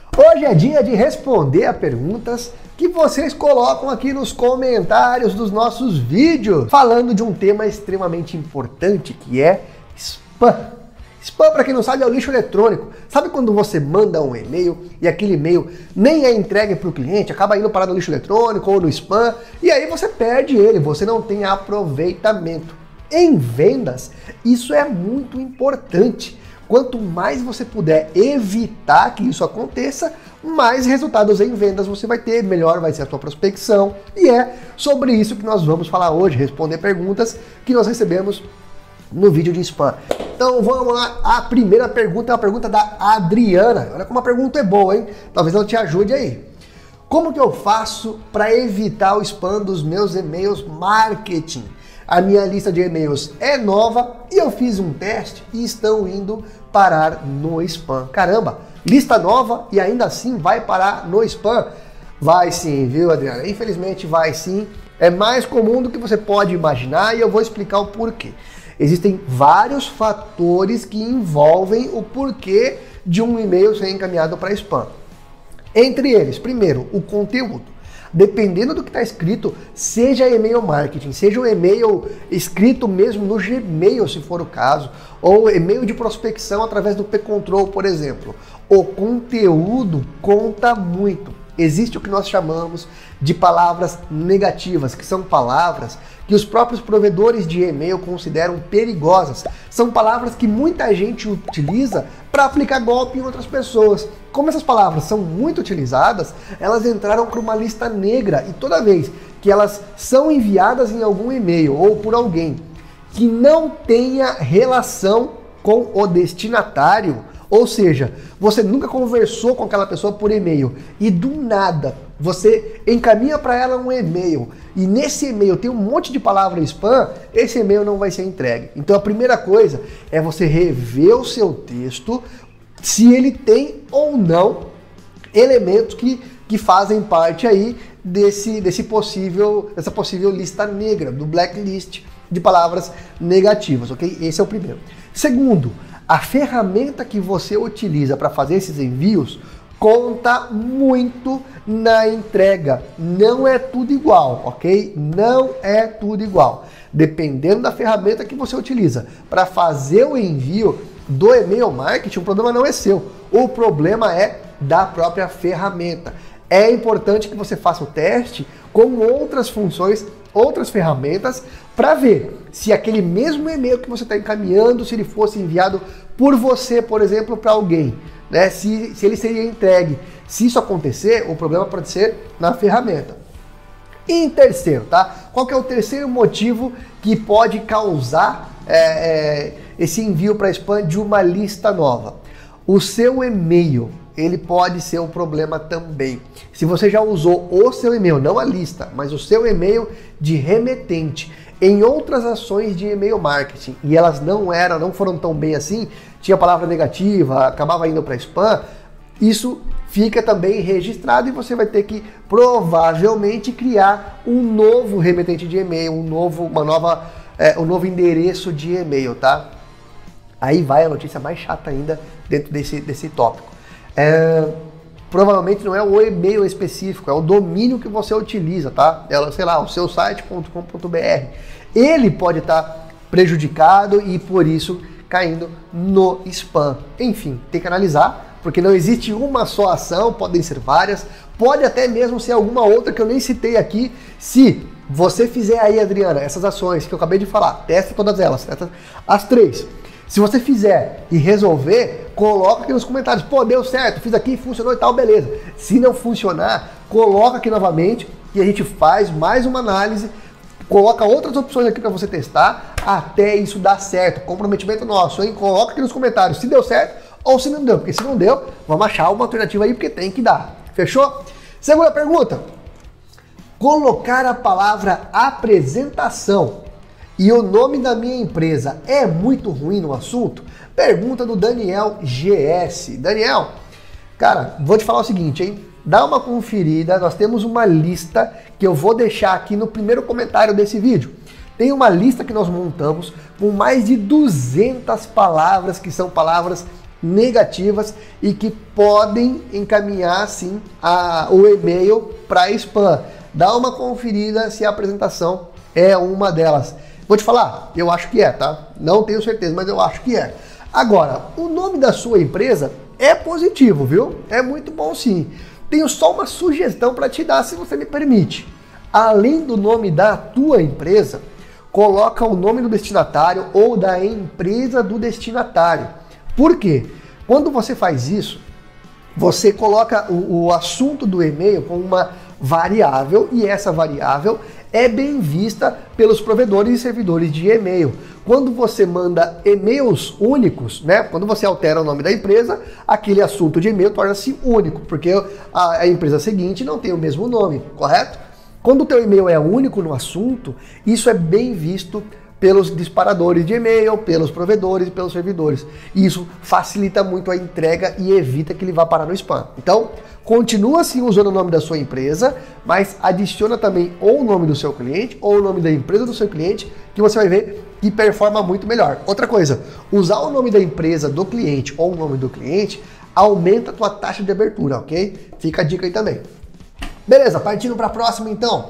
Hoje é dia de responder a perguntas que vocês colocam aqui nos comentários dos nossos vídeos, falando de um tema extremamente importante que é spam. Spam, para quem não sabe, é o lixo eletrônico. Sabe quando você manda um e-mail e aquele e-mail nem é entregue para o cliente, acaba indo parar no lixo eletrônico ou no spam, e aí você perde ele, você não tem aproveitamento. Em vendas, isso é muito importante. Quanto mais você puder evitar que isso aconteça, mais resultados em vendas você vai ter, melhor vai ser a sua prospecção. E é sobre isso que nós vamos falar hoje, responder perguntas que nós recebemos no vídeo de spam. Então vamos lá, a primeira pergunta é uma pergunta da Adriana. Olha como a pergunta é boa, hein? Talvez ela te ajude aí. Como que eu faço para evitar o spam dos meus e-mails marketing? A minha lista de e-mails é nova e eu fiz um teste e estão indo parar no spam. Caramba, lista nova e ainda assim vai parar no spam? Vai sim, viu, Adriana? Infelizmente vai sim. É mais comum do que você pode imaginar e eu vou explicar o porquê. Existem vários fatores que envolvem o porquê de um e-mail ser encaminhado para spam. Entre eles, primeiro, o conteúdo. Dependendo do que está escrito, seja e-mail marketing, seja um e-mail escrito mesmo no Gmail, se for o caso, ou e-mail de prospecção através do P-Control, por exemplo, o conteúdo conta muito. Existe o que nós chamamos de palavras negativas, que são palavras que os próprios provedores de e-mail consideram perigosas. São palavras que muita gente utiliza para aplicar golpe em outras pessoas. Como essas palavras são muito utilizadas, elas entraram para uma lista negra e toda vez que elas são enviadas em algum e-mail ou por alguém que não tenha relação com o destinatário, ou seja, você nunca conversou com aquela pessoa por e-mail e do nada você encaminha para ela um e-mail e nesse e-mail tem um monte de palavra spam, esse e-mail não vai ser entregue. Então a primeira coisa é você rever o seu texto, se ele tem ou não elementos que fazem parte aí dessa possível lista negra, do blacklist de palavras negativas, ok? Esse é o primeiro. Segundo, a ferramenta que você utiliza para fazer esses envios conta muito na entrega. Não é tudo igual, ok? Não é tudo igual. Dependendo da ferramenta que você utiliza para fazer o envio do e-mail marketing, o problema não é seu. O problema é da própria ferramenta. É importante que você faça o teste com outras funções, outras ferramentas, para ver se aquele mesmo e-mail que você está encaminhando, se ele fosse enviado por você, por exemplo, para alguém, né? Se ele seria entregue. Se isso acontecer, o problema pode ser na ferramenta. E em terceiro, tá? Qual que é o terceiro motivo que pode causar esse envio para spam de uma lista nova? O seu e-mail, ele pode ser um problema também. Se você já usou o seu e-mail, não a lista, mas o seu e-mail de remetente em outras ações de e-mail marketing e elas não foram tão bem assim, tinha palavra negativa, acabava indo para spam, isso fica também registrado e você vai ter que provavelmente criar um novo remetente de e-mail, um novo endereço de e-mail, tá? Aí vai a notícia mais chata ainda dentro desse tópico. Provavelmente não é o e-mail específico, é o domínio que você utiliza, tá? Sei lá, o seu site.com.br. Ele pode estar prejudicado e por isso caindo no spam. Enfim, tem que analisar, porque não existe uma só ação, podem ser várias, pode até mesmo ser alguma outra que eu nem citei aqui. Se você fizer aí, Adriana, essas ações que eu acabei de falar, testa todas elas, as três. Se você fizer e resolver, coloca aqui nos comentários. Pô, deu certo, fiz aqui, funcionou e tal, beleza. Se não funcionar, coloca aqui novamente e a gente faz mais uma análise, coloca outras opções aqui para você testar até isso dar certo. Comprometimento nosso, hein? Coloca aqui nos comentários se deu certo ou se não deu. Porque se não deu, vamos achar uma alternativa aí, porque tem que dar. Fechou? Segunda pergunta. Colocar a palavra apresentação e o nome da minha empresa é muito ruim no assunto? Pergunta do Daniel GS. Daniel, cara, vou te falar o seguinte, hein? Dá uma conferida, nós temos uma lista que eu vou deixar aqui no primeiro comentário desse vídeo. Tem uma lista que nós montamos com mais de 200 palavras que são palavras negativas e que podem encaminhar sim o e-mail para spam. Dá uma conferida se a apresentação é uma delas. Vou te falar, eu acho que é, tá? Não tenho certeza, mas eu acho que é. Agora, o nome da sua empresa é positivo, viu? É muito bom sim. Tenho só uma sugestão para te dar, se você me permite. Além do nome da tua empresa, coloca o nome do destinatário ou da empresa do destinatário. Por quê? Quando você faz isso, você coloca o assunto do e-mail como uma variável e essa variável é bem vista pelos provedores e servidores de e-mail. Quando você manda e-mails únicos, né? Quando você altera o nome da empresa, aquele assunto de e-mail torna-se único, porque a empresa seguinte não tem o mesmo nome, correto? Quando o teu e-mail é único no assunto, isso é bem visto pelos disparadores de e-mail, pelos provedores e pelos servidores. Isso facilita muito a entrega e evita que ele vá parar no spam. Então, continua assim usando o nome da sua empresa, mas adiciona também ou o nome do seu cliente ou o nome da empresa do seu cliente, que você vai ver que performa muito melhor. Outra coisa, usar o nome da empresa do cliente ou o nome do cliente aumenta a tua taxa de abertura, ok? Fica a dica aí também. Beleza, partindo para a próxima então.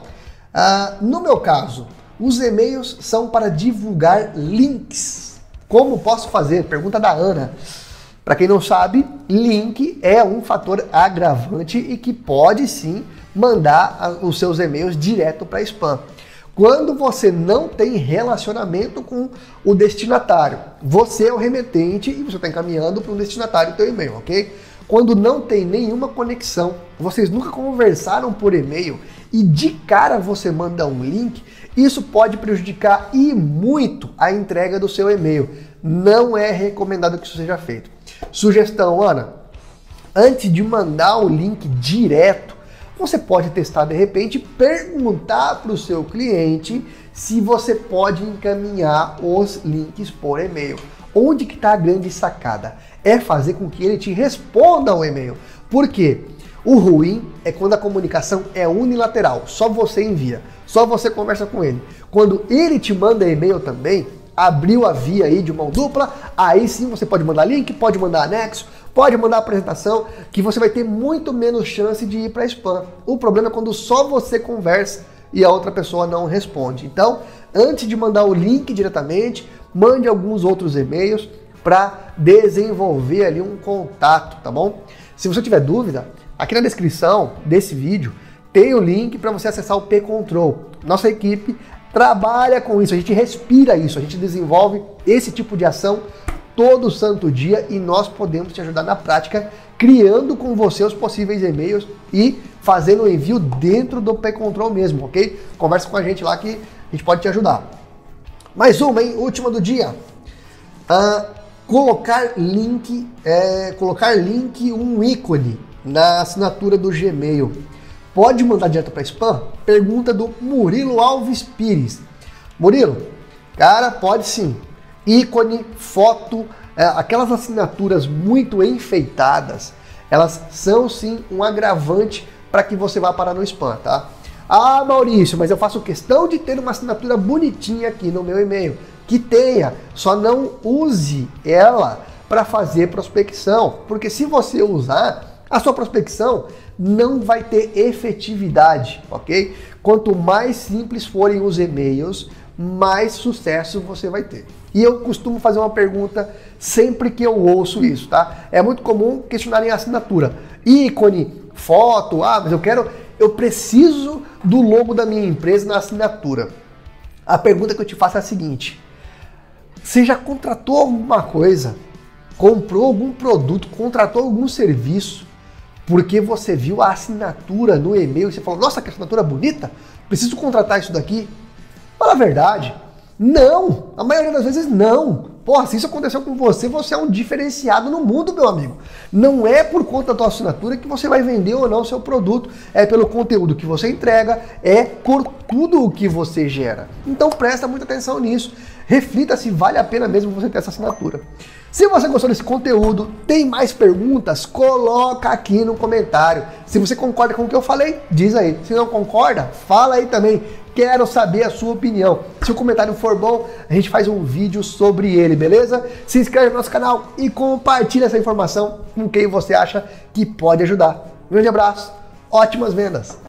No meu caso, os e-mails são para divulgar links. Como posso fazer? Pergunta da Ana. Para quem não sabe, link é um fator agravante e que pode sim mandar os seus e-mails direto para spam. Quando você não tem relacionamento com o destinatário, você é o remetente e você está encaminhando para um destinatário o teu e-mail, ok? Quando não tem nenhuma conexão, vocês nunca conversaram por e-mail e de cara você manda um link, isso pode prejudicar e muito a entrega do seu e-mail. Não é recomendado que isso seja feito. Sugestão, Ana, antes de mandar o link direto, você pode testar de repente, perguntar para o seu cliente se você pode encaminhar os links por e-mail. Onde que está a grande sacada? É fazer com que ele te responda ao e-mail. Por quê? O ruim é quando a comunicação é unilateral, só você envia, só você conversa com ele. Quando ele te manda e-mail também, abriu a via aí de mão dupla, aí sim você pode mandar link, pode mandar anexo, pode mandar apresentação, que você vai ter muito menos chance de ir para spam. O problema é quando só você conversa e a outra pessoa não responde. Então, antes de mandar o link diretamente, mande alguns outros e-mails para desenvolver ali um contato, tá bom? Se você tiver dúvida, aqui na descrição desse vídeo tem o link para você acessar o P-Control. Nossa equipe trabalha com isso, a gente respira isso, a gente desenvolve esse tipo de ação todo santo dia e nós podemos te ajudar na prática, criando com você os possíveis e-mails e fazendo o envio dentro do P-Control mesmo, ok? Conversa com a gente lá que a gente pode te ajudar. Mais uma, hein? Última do dia. Colocar link, um ícone na assinatura do Gmail. Pode mandar direto para spam? Pergunta do Murilo Alves Pires. Murilo, cara, pode sim. Ícone, foto, aquelas assinaturas muito enfeitadas, elas são sim um agravante para que você vá parar no spam, tá? Ah, Maurício, mas eu faço questão de ter uma assinatura bonitinha aqui no meu e-mail. Que tenha, só não use ela para fazer prospecção, porque se você usar, a sua prospecção não vai ter efetividade, ok? Quanto mais simples forem os e-mails, mais sucesso você vai ter. E eu costumo fazer uma pergunta sempre que eu ouço isso, tá? É muito comum questionarem a assinatura. Ícone, foto, mas eu preciso do logo da minha empresa na assinatura. A pergunta que eu te faço é a seguinte: você já contratou alguma coisa, comprou algum produto, contratou algum serviço, porque você viu a assinatura no e-mail e você falou, nossa, que assinatura bonita, preciso contratar isso daqui? Fala a verdade. Não, a maioria das vezes não. Porra, se isso aconteceu com você, você é um diferenciado no mundo, meu amigo. Não é por conta da tua assinatura que você vai vender ou não o seu produto, é pelo conteúdo que você entrega, é por tudo o que você gera. Então presta muita atenção nisso, reflita se vale a pena mesmo você ter essa assinatura. Se você gostou desse conteúdo, tem mais perguntas? Coloca aqui no comentário. Se você concorda com o que eu falei, diz aí. Se não concorda, fala aí também. Quero saber a sua opinião. Se o comentário for bom, a gente faz um vídeo sobre ele, beleza? Se inscreve no nosso canal e compartilha essa informação com quem você acha que pode ajudar. Um grande abraço, ótimas vendas!